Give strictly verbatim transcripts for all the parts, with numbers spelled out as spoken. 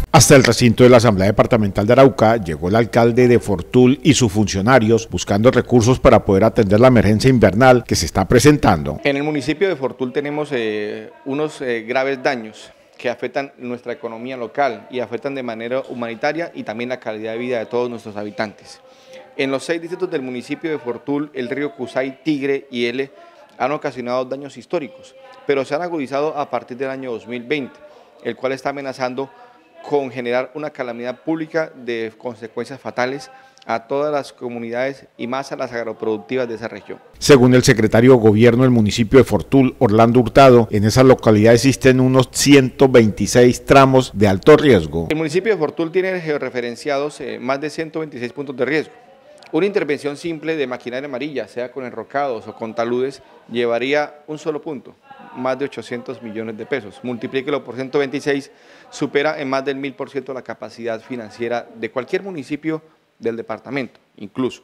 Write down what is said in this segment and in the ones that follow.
Hasta el recinto de la Asamblea Departamental de Arauca llegó el alcalde de Fortul y sus funcionarios buscando recursos para poder atender la emergencia invernal que se está presentando. En el municipio de Fortul tenemos eh, unos eh, graves daños que afectan nuestra economía local y afectan de manera humanitaria y también la calidad de vida de todos nuestros habitantes. En los seis distritos del municipio de Fortul, el río Cusay, Tigre y Ele han ocasionado daños históricos, pero se han agudizado a partir del año dos mil veinte, el cual está amenazando con generar una calamidad pública de consecuencias fatales a todas las comunidades y más a las agroproductivas de esa región. Según el secretario de Gobierno del municipio de Fortul, Orlando Hurtado, en esa localidad existen unos ciento veintiséis tramos de alto riesgo. El municipio de Fortul tiene georreferenciados eh, más de ciento veintiséis puntos de riesgo. Una intervención simple de maquinaria amarilla, sea con enrocados o con taludes, llevaría un solo punto, más de ochocientos millones de pesos. Multiplíquelo por ciento veintiséis, supera en más del mil por ciento la capacidad financiera de cualquier municipio del departamento, incluso.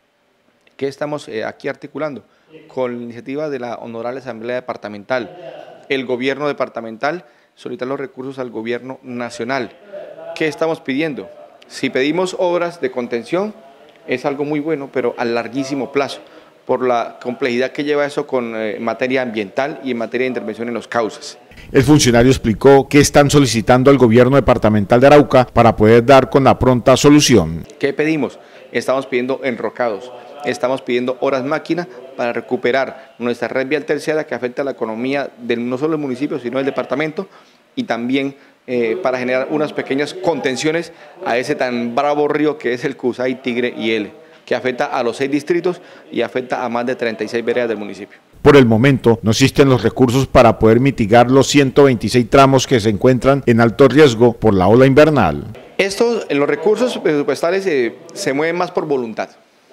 ¿Qué estamos eh, aquí articulando? Con la iniciativa de la Honorable Asamblea Departamental, el gobierno departamental solicitar los recursos al gobierno nacional. ¿Qué estamos pidiendo? Si pedimos obras de contención, es algo muy bueno, pero a larguísimo plazo, por la complejidad que lleva eso con eh, materia ambiental y en materia de intervención en los cauces. El funcionario explicó que están solicitando al gobierno departamental de Arauca para poder dar con la pronta solución. ¿Qué pedimos? Estamos pidiendo enrocados, estamos pidiendo horas máquina para recuperar nuestra red vial terciaria que afecta a la economía del, no solo del municipio, sino del departamento, y también eh, para generar unas pequeñas contenciones a ese tan bravo río que es el Cusay, Tigre y Ele, que afecta a los seis distritos y afecta a más de treinta y seis veredas del municipio. Por el momento no existen los recursos para poder mitigar los ciento veintiséis tramos que se encuentran en alto riesgo por la ola invernal. Estos, los recursos presupuestales eh, se mueven más por voluntad.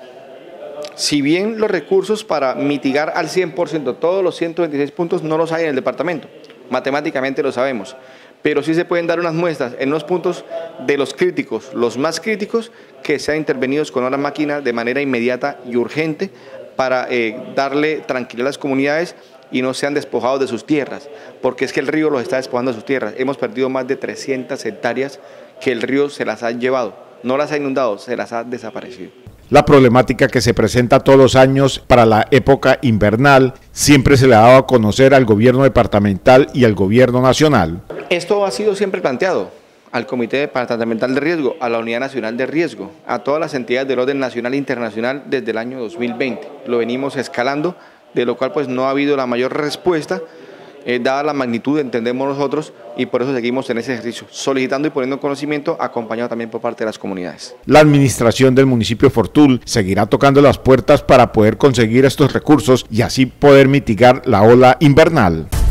Si bien los recursos para mitigar al cien por ciento todos los ciento veintiséis puntos no los hay en el departamento, matemáticamente lo sabemos, pero sí se pueden dar unas muestras en los puntos de los críticos, los más críticos, que sean intervenidos con una máquina de manera inmediata y urgente para eh, darle tranquilidad a las comunidades y no sean despojados de sus tierras, porque es que el río los está despojando de sus tierras. Hemos perdido más de trescientas hectáreas que el río se las ha llevado, no las ha inundado, se las ha desaparecido. La problemática que se presenta todos los años para la época invernal siempre se le ha dado a conocer al gobierno departamental y al gobierno nacional. Esto ha sido siempre planteado al Comité Departamental de Riesgo, a la Unidad Nacional de Riesgo, a todas las entidades del orden nacional e internacional desde el año dos mil veinte. Lo venimos escalando, de lo cual pues no ha habido la mayor respuesta, eh, dada la magnitud, entendemos nosotros, y por eso seguimos en ese ejercicio, solicitando y poniendo conocimiento, acompañado también por parte de las comunidades. La administración del municipio de Fortul seguirá tocando las puertas para poder conseguir estos recursos y así poder mitigar la ola invernal.